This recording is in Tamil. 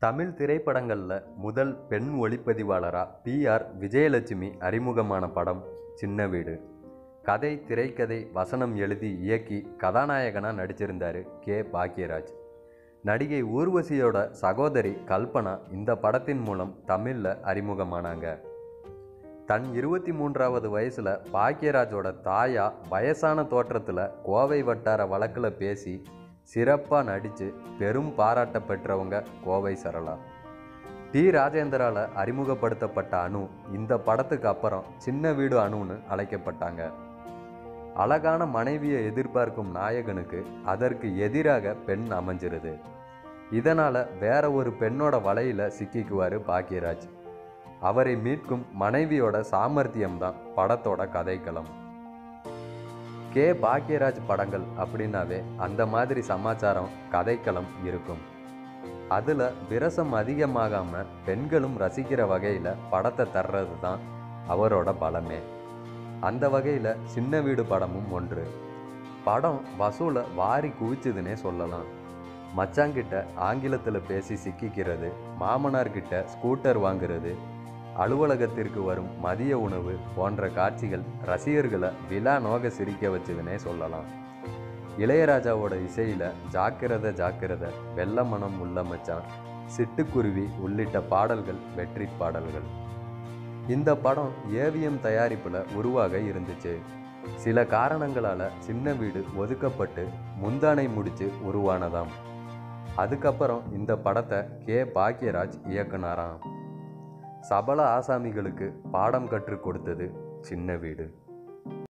தமிழ் திரைப்படங்களில் முதல் பெண் ஒளிப்பதிவாளராக பி.ஆர். விஜயலட்சுமி அறிமுகமான படம் சின்ன வீடு. கதை, திரைக்கதை, வசனம் எழுதி இயக்கி கதாநாயகனாக நடிச்சிருந்தார் கே. பாக்யராஜ். நடிகை ஊர்வசியோட சகோதரி கல்பனா இந்த படத்தின் மூலம் தமிழில் அறிமுகமானாங்க. தன் 23வது வயசில் பாக்யராஜோட தாயா வயசான தோற்றத்தில் கோவை வட்டார வழக்கில் பேசி சிறப்பாக நடித்து பெரும் பாராட்ட பெற்றவங்க கோவை சரளா. டி. ராஜேந்தரால் அறிமுகப்படுத்தப்பட்ட அனு இந்த படத்துக்கு அப்புறம் சின்ன வீடு அனுன்னு அழைக்கப்பட்டாங்க. அழகான மனைவியை எதிர்பார்க்கும் நாயகனுக்கு அதற்கு எதிராக பெண் அமைஞ்சிருது. இதனால் வேற ஒரு பெண்ணோட வலையில் சிக்கிக்குவார் பாக்யராஜ். அவரை மீட்கும் மனைவியோட சாமர்த்தியம்தான் படத்தோட கதைக்களம். கே. பாக்யராஜ் படங்கள் அப்படின்னாவே அந்த மாதிரி சமாச்சாரம், கதைக்களம் இருக்கும். அதில் விரசம் அதிகமாகாமல் பெண்களும் ரசிக்கிற வகையில் படத்தை தர்றது தான் அவரோட பலமே. அந்த வகையில் சின்ன வீடு படமும் ஒன்று. படம் வசூலை வாரி குவிச்சுதுன்னே சொல்லலாம். மச்சாங்கிட்ட ஆங்கிலத்தில் பேசி சிக்கிக்கிறது, மாமனார்கிட்ட ஸ்கூட்டர் வாங்குறது, அலுவலகத்திற்கு வரும் மதிய உணவு போன்ற காட்சிகள் ரசிகர்களை விழா நோக சிரிக்க வச்சதுன்னே சொல்லலாம். இளையராஜாவோட இசையில் ஜாக்கிரதை ஜாக்கிரதை, வெள்ள மனம் உள்ள மச்சான், சிட்டுக்குருவி உள்ளிட்ட பாடல்கள் வெற்றி பாடல்கள். இந்த படம் ஏவிஎம் தயாரிப்பில் உருவாக இருந்துச்சு. சில காரணங்களால் சின்ன வீடு ஒதுக்கப்பட்டு முந்தானை முடிச்சு உருவானதாம். அதுக்கப்புறம் இந்த படத்தை கே. பாக்யராஜ் இயக்குனாராம். சபல ஆசாமிகளுக்கு பாடம் கற்றுக் கொடுத்தது சின்ன வீடு.